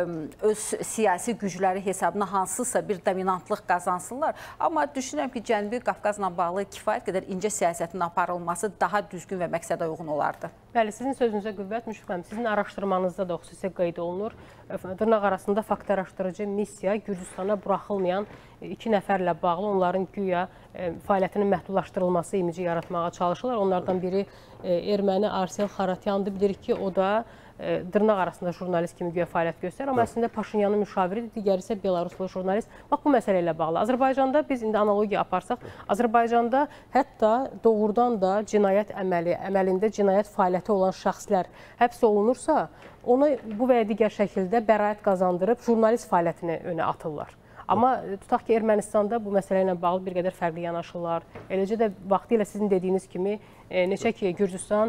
öz siyasi gücləri hesabına hansısa bir dominantlıq qazansınlar. Amma düşünürəm ki, Cənubi Qafqazla bağlı kifayət qədər incə siyasətin aparılması daha düzgün və məqsədə uyğun olardı. Bəli, sizin sözünüzə qüvvət, Müşfiq xanım, sizin araşdırmanızda da xüsusi qeyd olunur. Dırnaq arasında fakt araşdırıcı missiya Gürcüstana buraxılmayan iki nəfərlə bağlı onların güya fəaliyyətinin məhdudlaşdırılması imici yaratmağa çalışırlar. Onlardan biri erməni Arsel Xaratyandır. Bilirik ki, o da dırnaq arasında jurnalist kimi güya fəaliyyət göstərir. Amma əslində Paşinyanın müşaviridir, digəri isə Belaruslu jurnalist. Bax, bu məsələ ilə bağlı. Azərbaycanda biz indi analogiya aparsaq, Azərbaycanda hətta doğrudan da cinayət əməli, əməlində cinayət fəaliyyəti olan şəxslər həbs olunursa, ona bu və ya digər şəkildə bəraət qazandırıb jurnalist fəaliyyətini önə atırlar. Amma tutaq ki, Ermənistanda bu məsələ ilə bağlı bir qədər fərqli yanaşırlar. Eləcə də vaxtilə sizin dediyiniz kimi, neçə ki, Gürcüstan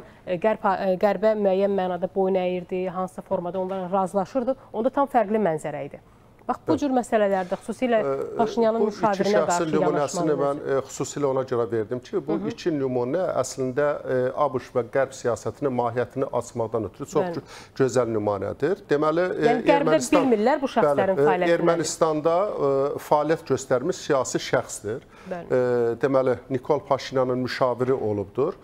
qərbə müəyyən mənada boyun əyirdi, hansısa formada onlarla razılaşırdı, onda tam fərqli mənzərə idi. Bax, bu cür məsələlərdə xüsusilə Paşinyanın müşavirinə qarşı yanaşmalı. Mən xüsusilə ona görə verdim ki, bu iki nümunə əslində ABŞ və qərb siyasətinin mahiyyətini açmaqdan ötürü çox gözəl nümunədir. Deməli, yəni qərbdə bilmirlər bu şəxslərin fəaliyyətini. Ermənistanda fəaliyyət göstərmiş siyasi şəxsdir. Deməli, Nikol Paşinyanın müşaviri olubdur.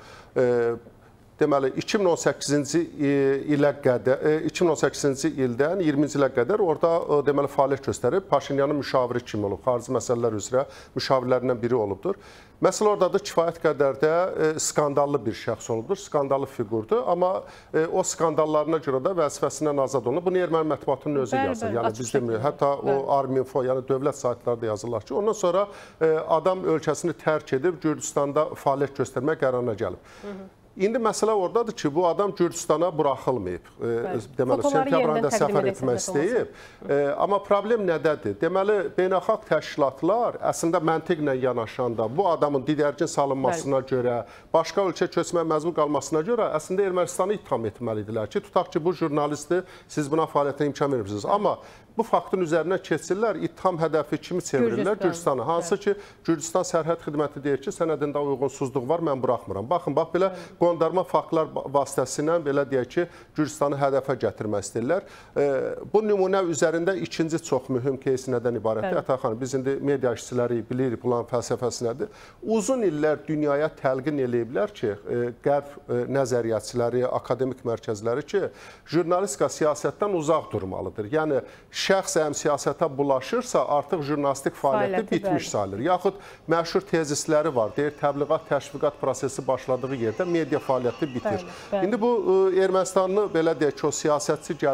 Deməli, iki min on səkkizinci ilə qədər, iki min on səkkizinci ildən iyirminci ilə qədər orada deməli fəaliyyət göstərib, Paşinyanın müşaviri kimi olub, xarici məsələlər üzrə müşavirlərindən biri olubdur. Məsələ orada kifayət qədər də skandallı bir şəxs olubdur, skandallı fiqurdur, amma o skandallarına görə də vəzifəsindən azad olunub. Bunu erməni mətbuatının özü yazır, yəni biz demirik. Hətta o Arminfo, yəni dövlət saytlarda yazırlar ki, ondan sonra adam ölkəsini tərk edib Gürcüstanda fəaliyyət göstərmək qərarına gəlib. İndi məsələ oradadır ki, bu adam Gürcüstana buraxılmayıb. Deməli, sentyabr ayında səfər etmək istəyib. Amma problem nədədir? Deməli, beynəlxalq təşkilatlar əslində məntiqlə yanaşanda bu adamın didərgin salınmasına görə, başqa ölkə köçməyə məcbur qalmasına görə əslində Ermənistanı ittiham etməlidirlər ki, tutaq ki, bu jurnalisti siz buna fəaliyyətə imkan verirsiniz. Amma bu faktın üzərinə keçirlər, ittiham hədəfi kimi çevirirlər Gürcüstanı. Hansı ki, Gürcüstan sərhəd xidməti deyir ki, sənədində uyğunsuzluq var, mən buraxmıram. Baxın, bax belə qondarma faktlar vasitəsilə belə deyək ki, Gürcüstanı hədəfə gətirmək istəyirlər. Bu nümunə üzərində ikinci çox mühüm кейsi nədən ibarətdir? Ətər xanım, biz indi media işçiləri bilirik, bunların fəlsəfəsi nədir? Uzun illər dünyaya təlqin eləyiblər ki, qərb nəzəriyyatçiləri, akademik mərkəzləri ki, jurnalistika siyasətdən uzaq durmalıdır. Yəni, şəxs əgər siyasətə bulaşırsa, artıq jurnalistik fəaliyyəti bitmiş sayılır. Yaxud məşhur tezisləri var, deyir, təbliğat, təşviqat prosesi başladığı yerdə media fəaliyyəti bitir. Bəli, bəli. İndi bu Ermənistanlı belə deyək ki, o siyasətçi gəlib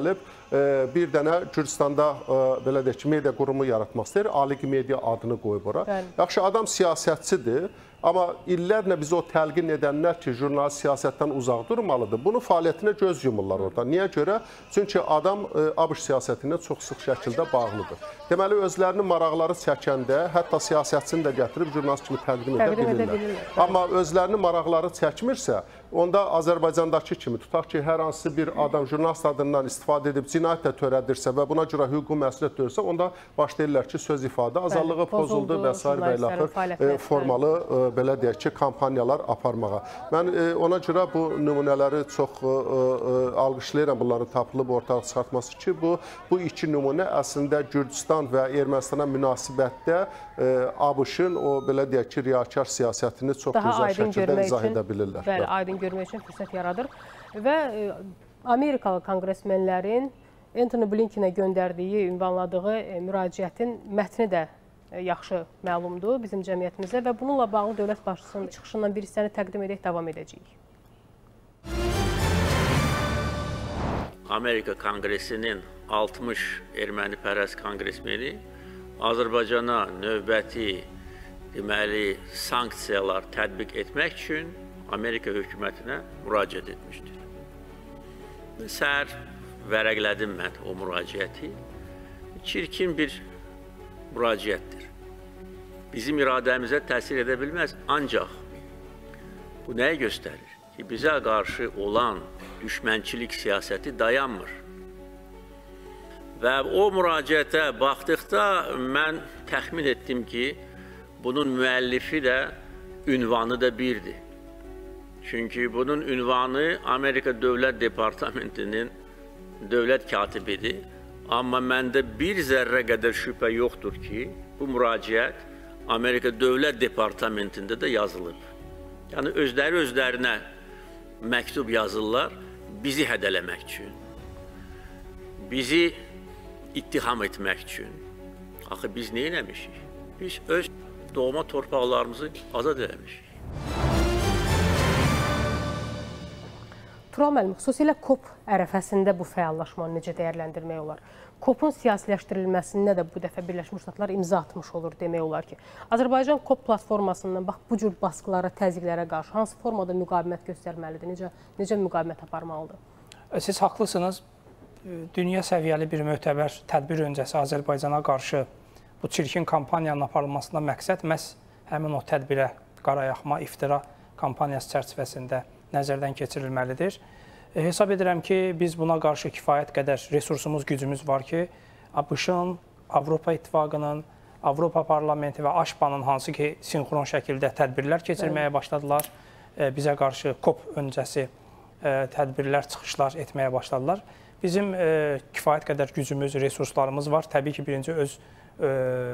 bir dənə Gürcüstanda belə deyək ki, media qurumu yaratmaq istəyir. Ali Media adını qoyub ora. Yaxşı, adam siyasətçidir. Amma illərlə bizi o təlqin edənlər ki, jurnalist siyasətdən uzaq durmalıdır. Bunun fəaliyyətinə göz yumurlar orada. Niyə görə? Çünki adam ABŞ siyasətinə çox sıx şəkildə bağlıdır. Deməli, özlərinin maraqları çəkəndə, hətta siyasətçini də gətirib jurnalist kimi təqdim edə bilirlər. Amma özlərinin maraqları çəkmirsə, onda Azərbaycandakı kimi, tutaq ki, hər hansı bir adam jurnalist adından istifadə edib cinayət də törədirsə və buna görə hüquqi məsuliyyət görürsə, onda başlayırlar ki, söz ifadə azadlığı pozuldu və s. və ilə axır formalı belə deyək ki, kampaniyalar aparmağa. Mən ona görə bu nümunələri çox alqışlayıram, bunların tapılıb ortaya çıxartması ki, bu, bu iki nümunə əslində Gürcüstan və Ermənistana münasibətdə ABŞ-ın o belə deyək ki, riyakar siyasətini çox gözəl şəkildə izah edə bilirlər. Bəli, aydın görmək üçün fürsət yaradır və Amerikalı konqresmenlərin Antony Blinkenə göndərdiyi, ünvanladığı müraciətin mətni də yaxşı məlumdur bizim cəmiyyətimizə və bununla bağlı dövlət başçısının çıxışından bir hissəni təqdim edək, davam edəcəyik. Amerika Konqresinin altmış ermənipərəst konqresmeni Azərbaycana növbəti deməli sanksiyalar tətbiq etmək üçün Amerika hökumətinə müraciət etmişdir. Səhər vərəqlədim mən o müraciəti. Çirkin bir müraciətdir. Bizim iradəmizə təsir edə bilməz, ancaq bu nəyi göstərir? Ki, bizə qarşı olan düşmənçilik siyasəti dayanmır. Və o müraciətə baxdıqda mən təxmin etdim ki, bunun müəllifi də, ünvanı da birdir. Çünki bunun ünvanı Amerika Dövlət Departamentinin dövlət katibidir. Amma məndə bir zərrə qədər şübhə yoxdur ki, bu müraciət Amerika Dövlət Departamentində də yazılıb. Yəni, özləri özlərinə məktub yazırlar bizi hədələmək üçün, bizi ittiham etmək üçün. Axı, biz nə eləmişik? Biz öz doğma torpaqlarımızı azad eləmişik. Tural müəllim, xüsusilə COP ərəfəsində bu fəallaşmanı necə dəyərləndirmək olar? COP-un siyasiləşdirilməsinə də bu dəfə Birləşmiş Ştatlar imza atmış olur demək olar ki. Azərbaycan COP platformasından bax, bu cür baskılara, təzyiqlərə qarşı hansı formada müqavimət göstərməlidir? Necə, necə müqavimət aparmalıdır? Siz haqlısınız. Dünya səviyyəli bir möhtəbər tədbir öncəsi Azərbaycana qarşı bu çirkin kampaniyanın aparılmasında məqsəd məhz həmin o tədbirə qarayaxma, iftira kampaniyası çərçivəsində nəzərdən keçirilməlidir. E, hesab edirəm ki, biz buna qarşı kifayət qədər resursumuz, gücümüz var ki, ABŞ-ın, Avropa İttifaqının, Avropa Parlamenti və AŞPA-nın hansı ki, sinxron şəkildə tədbirlər keçirməyə başladılar. E, bizə qarşı COP öncəsi e, tədbirlər, çıxışlar etməyə başladılar. Bizim e, kifayət qədər gücümüz, resurslarımız var. Təbii ki, birinci öz, e,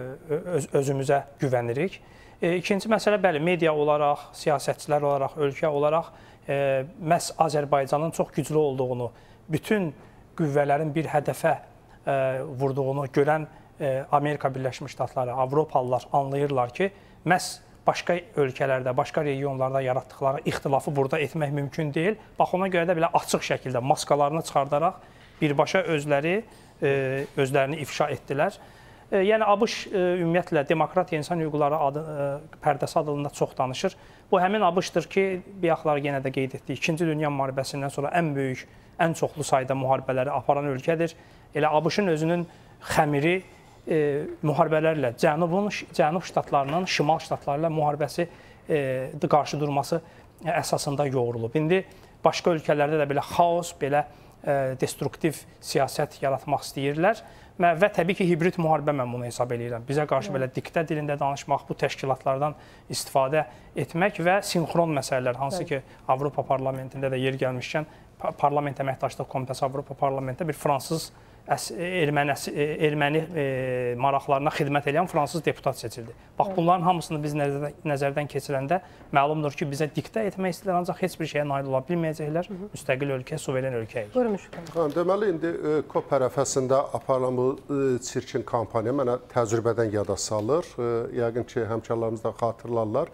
öz, özümüzə güvənirik. E, ikinci məsələ, bəli, media olaraq, siyasətçilər olaraq, ölkə olaraq e, məhz Azərbaycanın çox güclü olduğunu, bütün qüvvələrin bir hədəfə e, vurduğunu görən e, Amerika Birləşmiş Ştatları, Avropalılar anlayırlar ki, məhz başqa ölkələrdə, başqa regionlarda yaratdıqları ixtilafı burada etmək mümkün deyil. Bax, ona görə də belə açıq şəkildə maskalarını çıxardaraq birbaşa özləri, e, özlərini ifşa etdilər. Yəni, ABŞ ümumiyyətlə demokratiya, insan hüquqları adı, pərdəsi adında çox danışır. Bu, həmin ABŞ-dır ki, bir yaxlar yenə də qeyd etdik, İkinci Dünya müharibəsindən sonra ən böyük, ən çoxlu sayda müharibələri aparan ölkədir. Elə ABŞ-ın özünün xəmiri e, müharibələrlə, Cənubun, Cənub ştatlarının Şimal ştatları ilə müharibəsi e, qarşı durması əsasında yoğrulub. İndi başqa ölkələrdə də belə xaos, belə e, destruktiv siyasət yaratmaq istəyirlər. Və təbii ki, hibrid müharibə mən bunu hesab edirəm. Bizə qarşı belə diktə dilində danışmaq, bu təşkilatlardan istifadə etmək və sinxron məsələlər, hansı ki, Avropa Parlamentində də yer gəlmişkən, Parlament Əməkdaşlıq Komitəsi Avropa Parlamentdə bir fransız erməni, erməni e, maraqlarına xidmət edən fransız deputat seçildi. Bax, bunların hamısını biz nəzərdən, nəzərdən keçirəndə məlumdur ki, bizə diktə etmək istəyirlər, ancaq heç bir şeyə nail ola bilməyəcəklər. Hı -hı. Müstəqil ölkə, suveren ölkəyik. Buyurun, deməli, indi COP ərəfəsində aparılan bu çirkin kampaniya mənə təcrübədən yada salır. Yəqin ki, həmkarlarımız da xatırlarlar.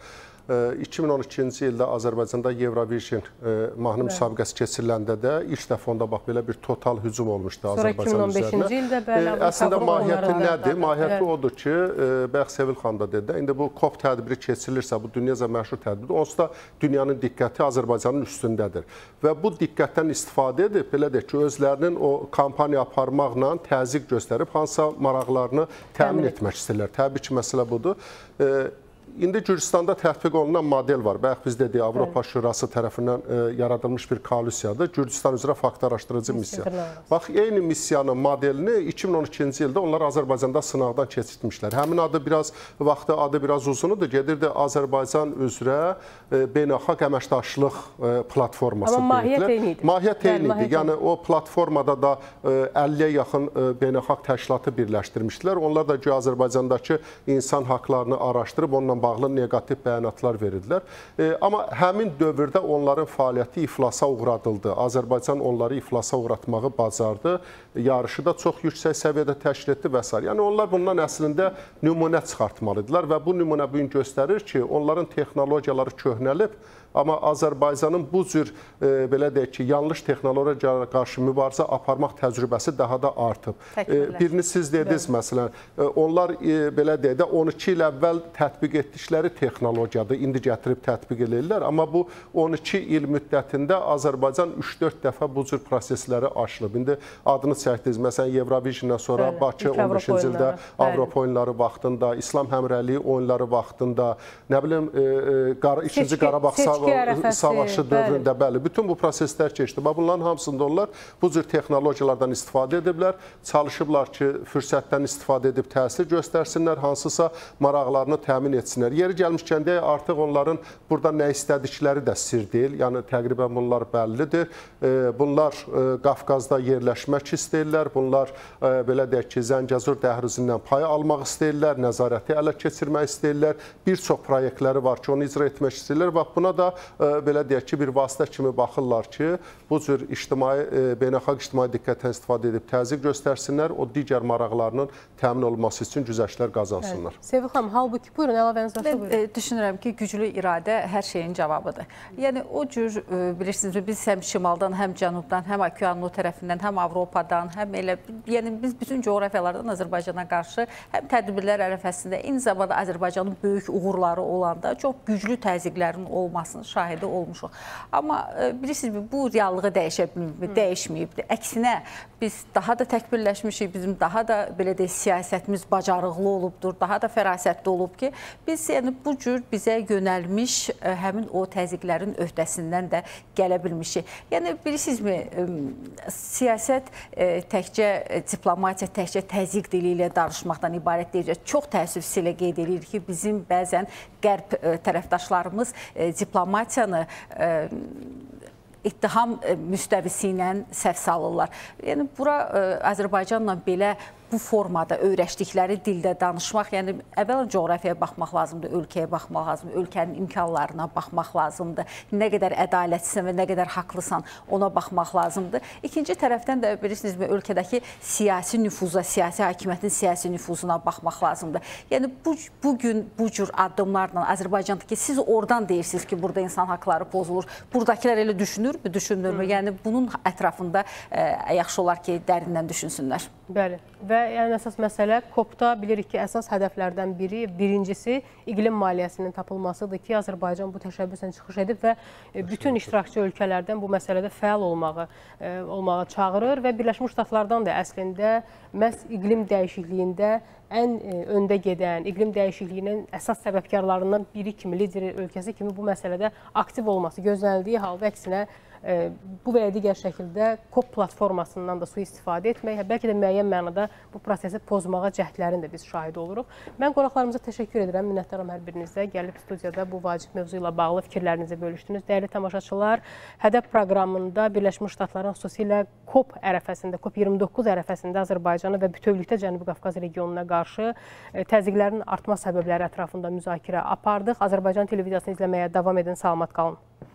iki min on ikinci ildə Azərbaycanda Eurovision mahnı müsabiqəsi keçiriləndə də ilk dəfə onda bax belə bir total hücum olmuşdu Azərbaycan üzərinə. Əslində mahiyyəti nədir? Mahiyyəti odur ki, bayaq Sevil xanım da dedi, indi bu COP tədbiri keçirilirsə, bu dünyaca məşhur tədbirdir, onsuz da dünyanın diqqəti Azərbaycanın üstündədir. Və bu diqqətdən istifadə edib, belə deyək ki, özlərinin o kampaniya aparmaqla təzyiq göstərib, hansısa maraqlarını təmin etmək istəyirlər. Təbii ki, məsələ budur. İndi Gürcüstanda tətbiq olunan model var. Bayaq biz dedik, Avropa Şurası tərəfindən yaradılmış bir koalisiyadır. Gürcüstan üzrə fakt araşdırıcı missiya. Bax, eyni missiyanın modelini iki min on ikinci ildə onlar Azərbaycanda sınaqdan keçirtmişlər. Həmin adı biraz, vaxtı adı biraz uzunudur. Gedirdi Azərbaycan üzrə beynəlxalq əməkdaşlıq platforması. Amma mahiyyət eyni idi. Mahiyyət eyni idi. Yəni, o platformada da əlliyə yaxın beynəlxalq təşkilatı birləşdirmişdilər. Onlar da ki, Azərbaycandakı insan haqlarını araşdırıb, onunla bağlı negativ bəyanatlar verirdilər. E, amma həmin dövrdə onların fəaliyyəti iflasa uğradıldı. Azərbaycan onları iflasa uğratmağı bacardı. Yarışı da çox yüksək səviyyədə təşkil etdi və s. Yəni onlar bundan əslində nümunə çıxartmalıdırlar və bu nümunə bugün göstərir ki, onların texnologiyaları köhnəlib, amma Azərbaycanın bu cür, e, belə deyək ki, yanlış texnologiyalara qarşı mübarizə aparmaq təcrübəsi daha da artıb. E, birini siz dediniz, məsələn, e, onlar e, belə deyək də on iki il əvvəl tətbiq etdikləri texnologiyadır, indi gətirib tətbiq edirlər. Amma bu on iki il müddətində Azərbaycan üç dörd dəfə bu cür prosesləri aşılıb. İndi adını çəkdiniz, məsələn, Eurovisiondan sonra Bəli, Bakı on beşinci ildə Avropa oyunları vaxtında, İslam həmrəyliyi oyunları vaxtında, nə bilim, e, e, ikinci Qarabağ savaşı dövründə, bəli, bütün bu proseslər keçdi. Bunların hamısında onlar bu cür texnologiyalardan istifadə ediblər, çalışıblar ki, fürsətdən istifadə edib təsir göstərsinlər, hansısa maraqlarını təmin etsinlər. Yeri gəlmişkən deyə artıq onların burada nə istədikləri də sir deyil, yəni təqribən bunlar bəllidir. Bunlar Qafqazda yerləşmək istəyirlər, bunlar belə deyək ki, Zəngəzur dəhlizindən pay almaq istəyirlər, nəzarəti ələ keçirmək istəyirlər, bir çox proyektləri var ki, onu icra etmək istəyirlər. Bax, buna da belə deyək ki, bir vasitə kimi baxırlar ki, bu cür ictimai, beynəlxalq ictimai diqqətdən istifadə edib təzyiq göstərsinlər, o digər maraqlarının təmin olunması üçün güzəştlər qazansınlar. Evet. Sevil xanım, halbuki buyurun, əlavəniz varsa buyurun. Mən düşünürəm ki, güclü iradə hər şeyin cavabıdır. Yəni, o cür, bilirsiniz, biz həm şimaldan, həm cənubdan, həm okeanlı tərəfindən, həm Avropadan, həm elə, yəni biz bütün coğrafiyalardan Azərbaycana qarşı həm tədbirlər ərəfəsində, eyni zamanda Azərbaycanın böyük uğurları olanda çox güclü təzyiqlərin olmasını şahidi olmuşuq. Amma bilirsiniz, bu reallığı dəyişə bilməyib, dəyişməyibdir. Əksinə, biz daha da təkbirləşmişik, bizim daha da belə deyək, siyasətimiz bacarıqlı olubdur, daha da fərasətli olub ki, biz yəni, bu cür bizə yönəlmiş həmin o təzyiqlərin öhdəsindən də gələ bilmişik. Yəni, bilirsinizmi, siyasət təkcə diplomatiya, təkcə təzyiq dili ilə danışmaqdan ibarət deyəcək. Çox təəssüfsü ilə qeyd edir ki, bizim bəzən qərb tərəfdaşlarımız diplomatiyanı ittiham müstəvisi ilə səhv salırlar. Yəni, bura Azərbaycanla belə bu formada öyrəşdikləri dildə danışmaq, yəni əvvələn coğrafiyaya baxmaq lazımdır, ölkəyə baxmaq lazımdır, ölkənin imkanlarına baxmaq lazımdır, nə qədər ədalətlisən və nə qədər haqlısan ona baxmaq lazımdır. İkinci tərəfdən də bilirsinizmi, ölkədəki siyasi nüfuza, siyasi hakimiyyətin siyasi nüfuzuna baxmaq lazımdır. Yəni bu, bugün bu cür addımlarla Azərbaycandakı, siz oradan deyirsiniz ki, burada insan haqları pozulur, buradakilər elə düşünürmü, düşünürmü? Yəni bunun ətrafında ə, yaxşı olar ki, dərindən düşünsünlər. Bəli. Və yəni, əsas məsələ COP-da bilirik ki, əsas hədəflərdən biri, birincisi iqlim maliyyəsinin tapılmasıdır ki, Azərbaycan bu təşəbbüslə çıxış edib və bütün iştirakçı ölkələrdən bu məsələdə fəal olmağı, olmağa çağırır və Birləşmiş Ştatlardan da əslində məhz iqlim dəyişikliyində ən öndə gedən, iqlim dəyişikliyinin əsas səbəbkarlarından biri kimi, lideri ölkəsi kimi bu məsələdə aktiv olması gözlənildiyi halda əksinə bu və ya digər şəkildə COP platformasından da sui-istifadə etmək, bəlkə də müəyyən mənada bu prosesi pozmağa cəhdlərin də biz şahid oluruq. Mən qonaqlarımıza təşəkkür edirəm, minnətdaram hər birinizə. Gəlib studiyada bu vacib mövzu ilə bağlı fikirlərinizi bölüşdünüz. Dəyərli tamaşaçılar, Hədəf proqramında Birləşmiş Ştatların xüsusilə COP ərəfəsində, COP iyirmi doqquz ərəfəsində Azərbaycanı və bütövlükdə Cənubi Qafqaz regionuna qarşı təzyiqlərin artma səbəbləri ətrafında müzakirə apardıq. Azərbaycan televiziyasını izləməyə davam edin, salamat qalın.